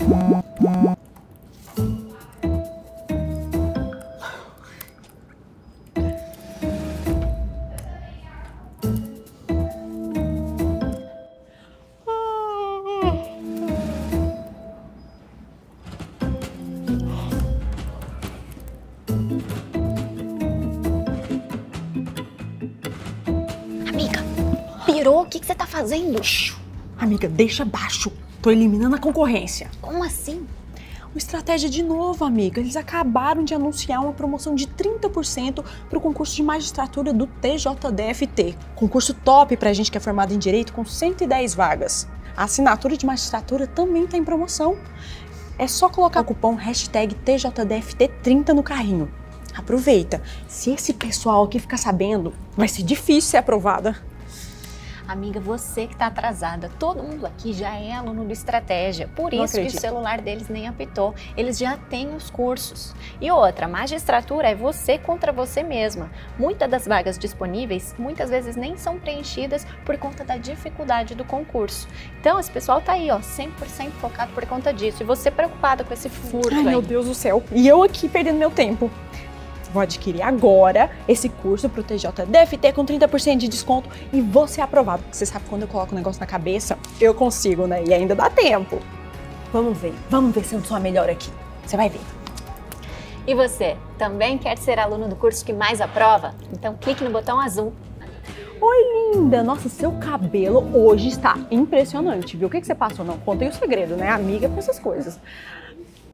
Amiga, pirou? O que você tá fazendo? Amiga, deixa baixo. Tô eliminando a concorrência. Como assim? Uma estratégia de novo, amiga. Eles acabaram de anunciar uma promoção de 30% pro concurso de magistratura do TJDFT. Concurso top pra gente que é formado em Direito com 110 vagas. A assinatura de magistratura também tá em promoção. É só colocar o cupom hashtag TJDFT30 no carrinho. Aproveita. Se esse pessoal aqui ficar sabendo, vai ser difícil ser aprovada. Amiga, você que tá atrasada. Todo mundo aqui já é aluno do Estratégia. Por isso que o celular deles nem apitou. Eles já têm os cursos. E outra, magistratura é você contra você mesma. Muitas das vagas disponíveis, muitas vezes nem são preenchidas por conta da dificuldade do concurso. Então, esse pessoal tá aí, ó, 100% focado por conta disso. E você preocupada com esse furto aí. Ai, meu Deus do céu. E eu aqui perdendo meu tempo. Vou adquirir agora esse curso pro TJDFT com 30% de desconto e vou ser aprovado. Porque você sabe que quando eu coloco o negócio na cabeça, eu consigo, né? E ainda dá tempo. Vamos ver se eu sou a melhor aqui. Você vai ver. E você, também quer ser aluno do curso que mais aprova? Então clique no botão azul. Oi, linda! Nossa, seu cabelo hoje está impressionante, viu? O que você passou? Não, contei o segredo, né? Amiga com essas coisas.